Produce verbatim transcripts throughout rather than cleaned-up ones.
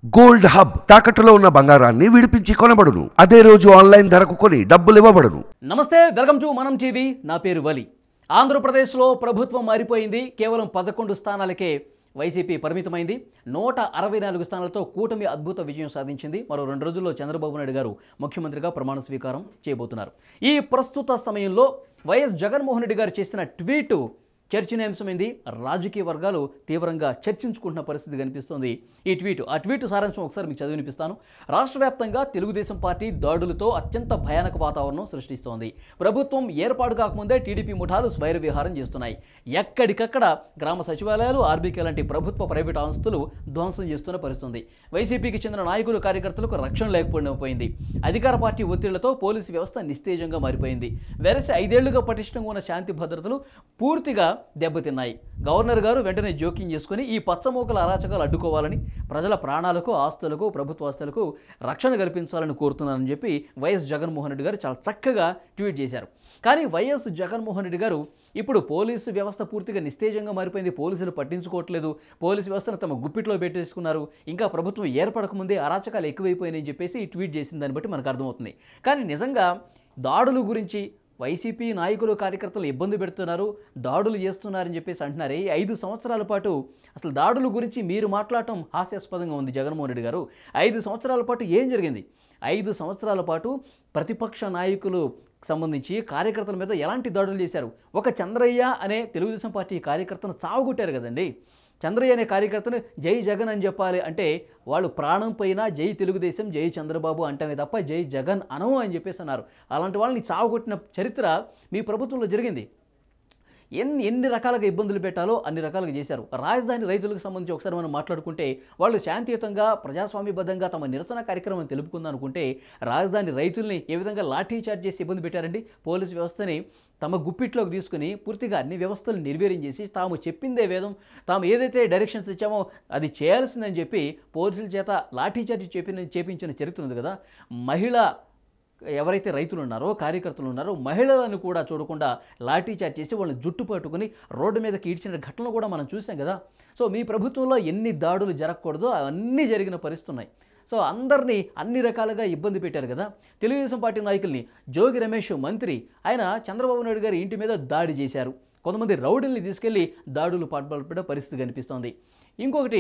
Gold hub తాకట్టులో ఉన్న బంగారాన్ని విడిపించి కొనబడును. అదే రోజు ఆన్లైన్ ధరకు కొని డబ్బులు ఇవ్వబడును. నమస్తే, వెల్కమ్ టు మనం టీవీ. నా పేరు వలి. ఆంధ్రప్రదేశ్లో ప్రభుత్వం మారిపోయింది. కేవలం పదకొండు స్థానాలకే వైసీపీ పరిమితమైంది. నూట అరవై నాలుగు స్థానాలతో కూటమి అద్భుత విజయం సాధించింది. మరో రెండు రోజుల్లో చంద్రబాబు నాయుడు గారు ముఖ్యమంత్రిగా ప్రమాణ స్వీకారం చేయబోతున్నారు. ఈ ప్రస్తుత సమయంలో వైఎస్ జగన్మోహన్ రెడ్డి గారు చేసిన ట్వీటు చర్చనీయాంశమైంది. రాజకీయ వర్గాలు తీవ్రంగా చర్చించుకుంటున్న పరిస్థితి కనిపిస్తోంది. ఈ ట్వీట్ ఆ ట్వీట్ సారాంశం ఒకసారి మీకు చదివి వినిపిస్తాను. రాష్ట్ర వ్యాప్తంగా తెలుగుదేశం పార్టీ దాడులతో అత్యంత భయానక వాతావరణం సృష్టిస్తోంది. ప్రభుత్వం ఏర్పాటు కాకముందే టీడీపీ ముఠాలు స్వైర విహారం చేస్తున్నాయి. ఎక్కడికక్కడ గ్రామ సచివాలయాలు, ఆర్బీకే లాంటి ప్రభుత్వ ప్రైవేట్ ఆస్తులు ధ్వంసం చేస్తున్న పరిస్థితుంది. వైసీపీకి చెందిన నాయకులు, కార్యకర్తలకు రక్షణ లేకపోయిపోయింది. అధికార పార్టీ ఒత్తిళ్లతో పోలీసు వ్యవస్థ నిస్తేజంగా మారిపోయింది. వెరసి ఐదేళ్లుగా పటిష్టంగా ఉన్న శాంతి భద్రతలు పూర్తిగా దెబ్బతిన్నాయి. గవర్నర్ గారు వెంటనే జోక్యం చేసుకుని ఈ పచ్చమూకల అరాచకాలు అడ్డుకోవాలని, ప్రజల ప్రాణాలకు, ఆస్తులకు, ప్రభుత్వ ఆస్తులకు రక్షణ కల్పించాలని కోరుతున్నారని చెప్పి వైఎస్ జగన్మోహన్ రెడ్డి గారు చాలా చక్కగా ట్వీట్ చేశారు. కానీ వైఎస్ జగన్మోహన్ రెడ్డి గారు ఇప్పుడు పోలీసు వ్యవస్థ పూర్తిగా నిస్తేజంగా మారిపోయింది, పోలీసులు పట్టించుకోవట్లేదు, పోలీసు వ్యవస్థను తమ గుప్పిట్లో పెట్టేసుకున్నారు, ఇంకా ప్రభుత్వం ఏర్పడకముందే అరాచకాలు ఎక్కువైపోయినాయని చెప్పేసి ఈ ట్వీట్ చేసిన దాన్ని బట్టి మనకు అర్థమవుతుంది. కానీ నిజంగా దాడుల గురించి వైసీపీ నాయకులు, కార్యకర్తలు ఇబ్బంది పెడుతున్నారు, దాడులు చేస్తున్నారని చెప్పేసి అంటున్నారు. ఈ ఐదు సంవత్సరాల పాటు అసలు దాడుల గురించి మీరు మాట్లాడటం హాస్యాస్పదంగా ఉంది జగన్మోహన్ రెడ్డి గారు. ఐదు సంవత్సరాల పాటు ఏం జరిగింది? ఐదు సంవత్సరాల పాటు ప్రతిపక్ష నాయకులు సంబంధించి కార్యకర్తల మీద ఎలాంటి దాడులు చేశారు? ఒక చంద్రయ్య అనే తెలుగుదేశం పార్టీ కార్యకర్తను చావుగొట్టారు కదండి. చంద్రయ్య అనే కార్యకర్తను జై జగన్ అని చెప్పాలి అంటే వాళ్ళు ప్రాణం పైన జై తెలుగుదేశం, జై చంద్రబాబు అంటమే తప్ప జై జగన్ అనవు అని చెప్పేసి అన్నారు. అలాంటి వాళ్ళని చావుగొట్టిన చరిత్ర మీ ప్రభుత్వంలో జరిగింది. ఎన్ని ఎన్ని రకాలుగా ఇబ్బందులు పెట్టాలో అన్ని రకాలుగా చేశారు. రాజధాని రైతులకు సంబంధించి ఒకసారి మనం మాట్లాడుకుంటే వాళ్ళు శాంతియుతంగా, ప్రజాస్వామ్యబద్ధంగా తమ నిరసన కార్యక్రమం తెలుపుకుందాం అనుకుంటే రాజధాని రైతుల్ని ఏ విధంగా లాఠీ చార్జ్ చేసి ఇబ్బంది పెట్టారండి. పోలీసు వ్యవస్థని తమ గుప్పిట్లోకి తీసుకుని పూర్తిగా అన్ని వ్యవస్థలు నిర్వీర్యం చేసి తాము చెప్పిందే వేదం, తాము ఏదైతే డైరెక్షన్స్ ఇచ్చామో అది చేయాల్సిందని చెప్పి పోలీసుల చేత లాఠీ చార్జ్ చేపి చేపించిన చరిత్ర ఉంది కదా. మహిళ ఎవరైతే రైతులు ఉన్నారో, కార్యకర్తలు ఉన్నారో, మహిళలను కూడా చూడకుండా లాఠీ చార్జ్ చేసి వాళ్ళని జుట్టు పట్టుకుని రోడ్డు మీదకి ఈడ్చిన ఘటనలు కూడా మనం చూసాం కదా. సో మీ ప్రభుత్వంలో ఎన్ని దాడులు జరగకూడదో అవన్నీ జరిగిన పరిస్థితున్నాయి. సో అందరినీ అన్ని రకాలుగా ఇబ్బంది పెట్టారు కదా. తెలుగుదేశం పార్టీ నాయకుల్ని జోగి రమేష్ మంత్రి ఆయన చంద్రబాబు నాయుడు గారి ఇంటి మీద దాడి చేశారు. కొంతమంది రౌడీల్ని తీసుకెళ్లి దాడులు పాల్పడే పరిస్థితి కనిపిస్తోంది. ఇంకొకటి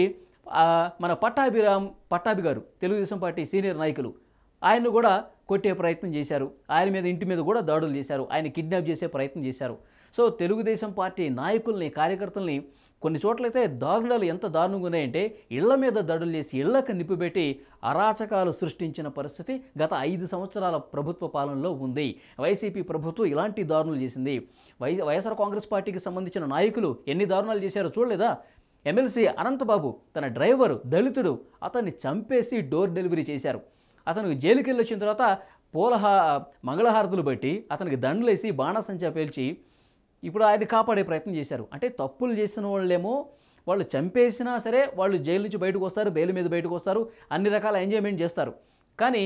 మన పట్టాభిరామ్ పట్టాభి గారు తెలుగుదేశం పార్టీ సీనియర్ నాయకులు, ఆయన్ను కూడా కొట్టే ప్రయత్నం చేశారు. ఆయన మీద ఇంటి మీద కూడా దాడులు చేశారు. ఆయన కిడ్నాప్ చేసే ప్రయత్నం చేశారు. సో తెలుగుదేశం పార్టీ నాయకుల్ని, కార్యకర్తల్ని కొన్ని చోట్లయితే దారుణాలు ఎంత దారుణంగా ఉన్నాయంటే ఇళ్ల మీద దాడులు చేసి ఇళ్లకు నిప్పుపెట్టి అరాచకాలు సృష్టించిన పరిస్థితి గత ఐదు సంవత్సరాల ప్రభుత్వ పాలనలో ఉంది. వైసీపీ ప్రభుత్వం ఇలాంటి దారుణాలు చేసింది. వై వైఎస్ఆర్ కాంగ్రెస్ పార్టీకి సంబంధించిన నాయకులు ఎన్ని దారుణాలు చేశారో చూడలేదా? ఎమ్మెల్సీ అనంతబాబు తన డ్రైవరు దళితుడు, అతన్ని చంపేసి డోర్ డెలివరీ చేశారు. అతను జైలుకి వెళ్ళి వచ్చిన తర్వాత పూలహా మంగళహారతులు బట్టి అతనికి దండలేసి బాణాసంచా పేల్చి ఇప్పుడు ఆయన కాపాడే ప్రయత్నం చేశారు. అంటే తప్పులు చేసిన వాళ్ళేమో వాళ్ళు చంపేసినా సరే వాళ్ళు జైలు నుంచి బయటకు వస్తారు, బెయిల్ మీద బయటకు వస్తారు, అన్ని రకాల ఎంజాయ్మెంట్ చేస్తారు. కానీ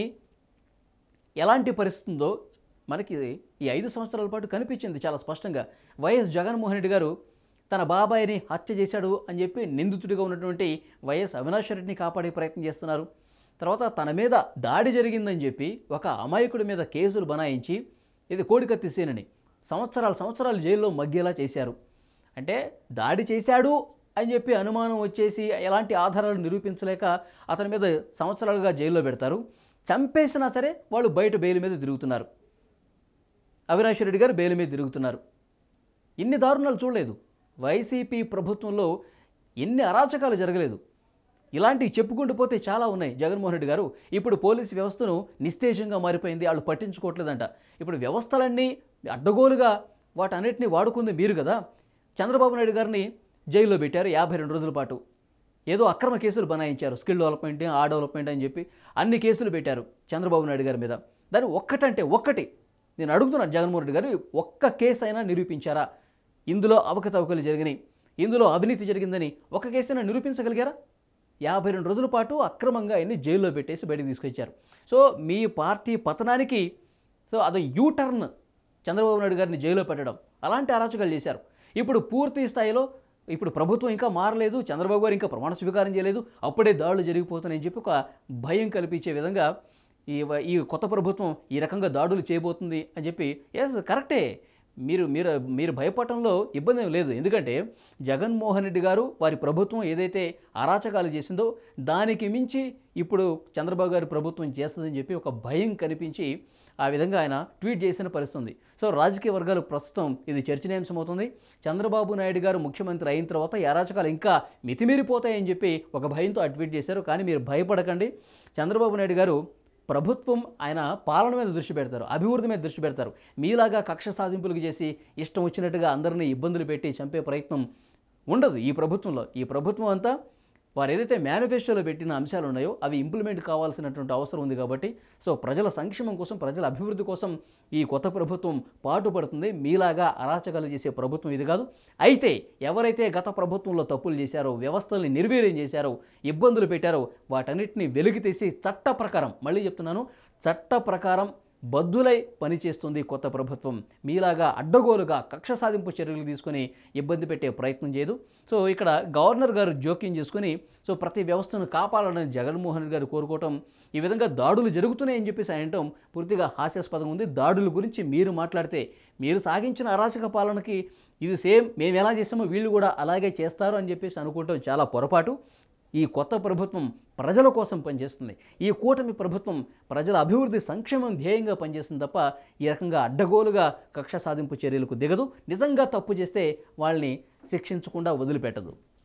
ఎలాంటి పరిస్థితి ఉందో మనకి ఈ ఐదు సంవత్సరాల పాటు కనిపించింది చాలా స్పష్టంగా. వైఎస్ జగన్మోహన్ రెడ్డి గారు తన బాబాయిని హత్య చేశాడు అని చెప్పి నిందితుడిగా ఉన్నటువంటి వైఎస్ అవినాష్ రెడ్డిని కాపాడే ప్రయత్నం చేస్తున్నారు. తర్వాత తన మీద దాడి జరిగిందని చెప్పి ఒక అమాయకుడి మీద కేసులు బనాయించి ఇది కోడికత్తి సీనని సంవత్సరాలు సంవత్సరాలు జైల్లో మగ్గేలా చేశారు. అంటే దాడి చేశాడు అని చెప్పి అనుమానం వచ్చేసి ఎలాంటి ఆధారాలు నిరూపించలేక అతని మీద సంవత్సరాలుగా జైల్లో పెడతారు. చంపేసినా సరే వాళ్ళు బయట బెయిల్ మీద తిరుగుతున్నారు. అవినాష్ రెడ్డి గారు బెయిల్ మీద తిరుగుతున్నారు. ఇన్ని దారుణాలు చూడలేదు. వైసీపీ ప్రభుత్వంలో ఎన్ని అరాచకాలు జరగలేదు. ఇలాంటివి చెప్పుకుంటూ పోతే చాలా ఉన్నాయి. జగన్మోహన్ రెడ్డి గారు ఇప్పుడు పోలీసు వ్యవస్థను నిస్తేజంగా మారిపోయింది, వాళ్ళు పట్టించుకోవట్లేదంట. ఇప్పుడు వ్యవస్థలన్నీ అడ్డగోలుగా వాటన్నిటిని వాడుకుంది మీరు కదా. చంద్రబాబు నాయుడు గారిని జైల్లో పెట్టారు యాభై రెండు రోజుల పాటు. ఏదో అక్రమ కేసులు బనాయించారు, స్కిల్ డెవలప్మెంట్, ఆ డెవలప్మెంట్ అని చెప్పి అన్ని కేసులు పెట్టారు చంద్రబాబు నాయుడు గారి మీద. దాన్ని ఒక్కటంటే ఒక్కటి నేను అడుగుతున్నాను, జగన్మోహన్ రెడ్డి గారు ఒక్క కేసు అయినా నిరూపించారా? ఇందులో అవకతవకలు జరిగినాయి, ఇందులో అవినీతి జరిగిందని ఒక కేసైనా నిరూపించగలిగారా? యాభై రెండు రోజుల పాటు అక్రమంగా ఆయన్ని జైల్లో పెట్టేసి బయటకు తీసుకొచ్చారు. సో మీ పార్టీ పతనానికి సో అది యూటర్న్ చంద్రబాబు నాయుడు గారిని జైల్లో పెట్టడం, అలాంటి అరాచకాలు చేశారు. ఇప్పుడు పూర్తి స్థాయిలో ఇప్పుడు ప్రభుత్వం ఇంకా మారలేదు, చంద్రబాబు గారు ఇంకా ప్రమాణ స్వీకారం చేయలేదు, అప్పుడే దాడులు జరిగిపోతున్నాయని చెప్పి ఒక భయం కల్పించే విధంగా ఈ ఈ కొత్త ప్రభుత్వం ఈ రకంగా దాడులు చేయబోతుంది అని చెప్పి, ఎస్ కరెక్టే, మీరు మీరు మీరు భయపడటంలో ఇబ్బంది ఏం లేదు. ఎందుకంటే జగన్మోహన్ రెడ్డి గారు వారి ప్రభుత్వం ఏదైతే అరాచకాలు చేసిందో దానికి మించి ఇప్పుడు చంద్రబాబు గారి ప్రభుత్వం చేస్తుందని చెప్పి ఒక భయం కనిపించి ఆ విధంగా ఆయన ట్వీట్ చేసిన పరిస్థితి ఉంది. సో రాజకీయ వర్గాలు ప్రస్తుతం ఇది చర్చనీయాంశమవుతుంది. చంద్రబాబు నాయుడు గారు ముఖ్యమంత్రి అయిన తర్వాత ఈ అరాచకాలు ఇంకా మితిమీరిపోతాయని చెప్పి ఒక భయంతో ఆ ట్వీట్ చేశారు. కానీ మీరు భయపడకండి, చంద్రబాబు నాయుడు గారు ప్రభుత్వం ఆయన పాలన మీద దృష్టి పెడతారు, అభివృద్ధి మీద దృష్టి పెడతారు. మీలాగా కక్ష సాధింపులకు చేసి ఇష్టం వచ్చినట్టుగా అందరినీ ఇబ్బందులు పెట్టి చంపే ప్రయత్నం ఉండదు ఈ ప్రభుత్వంలో. ఈ ప్రభుత్వం అంతా వారు ఏదైతే మేనిఫెస్టోలో పెట్టిన అంశాలు ఉన్నాయో అవి ఇంప్లిమెంట్ కావాల్సినటువంటి అవసరం ఉంది. కాబట్టి సో ప్రజల సంక్షేమం కోసం, ప్రజల అభివృద్ధి కోసం ఈ కొత్త ప్రభుత్వం పాటుపడుతుంది. మీలాగా అరాచకాలు చేసే ప్రభుత్వం ఇది కాదు. అయితే ఎవరైతే గత ప్రభుత్వంలో తప్పులు చేశారో, వ్యవస్థల్ని నిర్వీర్యం చేశారో, ఇబ్బందులు పెట్టారో వాటన్నిటిని వెలికి తీసి చట్ట ప్రకారం, మళ్ళీ చెప్తున్నాను, చట్ట ప్రకారం బద్దులై పనిచేస్తుంది కొత్త ప్రభుత్వం. మీలాగా అడ్డగోలుగా కక్ష సాధింపు చర్యలు తీసుకొని ఇబ్బంది పెట్టే ప్రయత్నం చేయదు. సో ఇక్కడ గవర్నర్ గారు జోక్యం చేసుకుని సో ప్రతి వ్యవస్థను కాపాడాలని జగన్మోహన్ రెడ్డి గారు కోరుకోవటం, ఈ విధంగా దాడులు జరుగుతున్నాయని చెప్పేసి ఆయనటం పూర్తిగా హాస్యాస్పదంగా ఉంది. దాడుల గురించి మీరు మాట్లాడితే, మీరు సాగించిన అరాచక పాలనకి ఇది సేమ్ మేము ఎలా చేస్తామో వీళ్ళు కూడా అలాగే చేస్తారు అని చెప్పేసి అనుకోవటం చాలా పొరపాటు. ఈ కొత్త ప్రభుత్వం ప్రజల కోసం పనిచేస్తుంది. ఈ కూటమి ప్రభుత్వం ప్రజల అభివృద్ధి సంక్షేమం ధ్యేయంగా పనిచేస్తుంది తప్ప ఈ రకంగా అడ్డగోలుగా కక్ష సాధింపు చర్యలకు దిగదు. నిజంగా తప్పు చేస్తే వాళ్ళని శిక్షించకుండా వదిలిపెట్టదు.